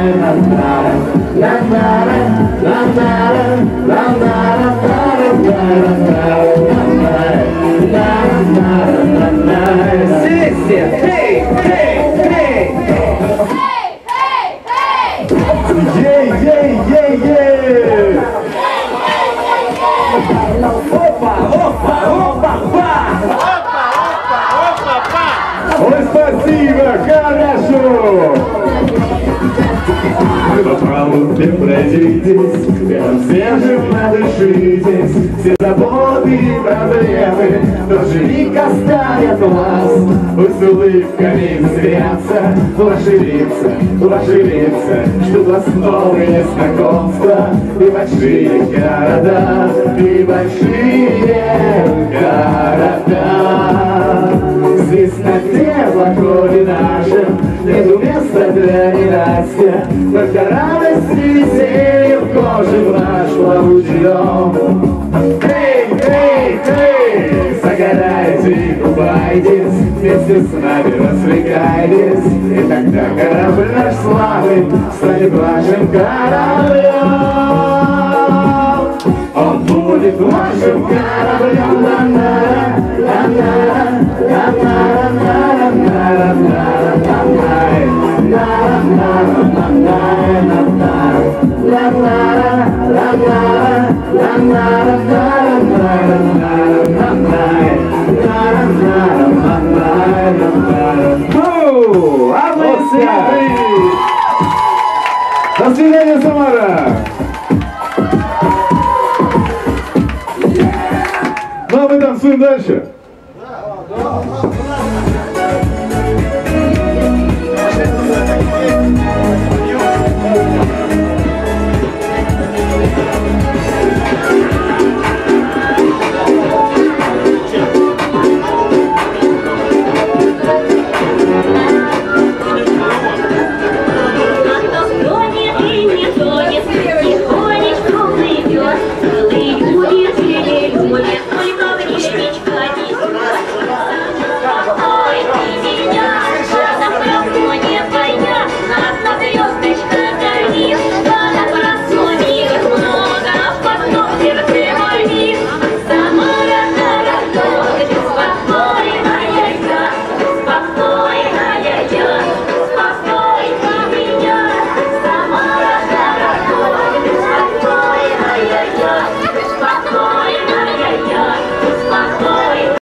Ой, спасибо, хорошо! Вы по праву не пройдитесь, рядом свежим надышитесь, все заботы и проблемы тоже миг оставят вас. Пусть улыбками взвятся ваши лица, ждут вас новые знакомства и большие города, и большие города. Здесь на теплоходе нашем нету места для ненастья, только радость и веселье вхожи в наш плавучий дом. Эй, эй, эй, загорайте и купайтесь, вместе с нами развлекайтесь, и тогда корабль наш славный станет вашим кораблем. Он будет вашим кораблем. До свидания, Самара! Ну а мы танцуем дальше.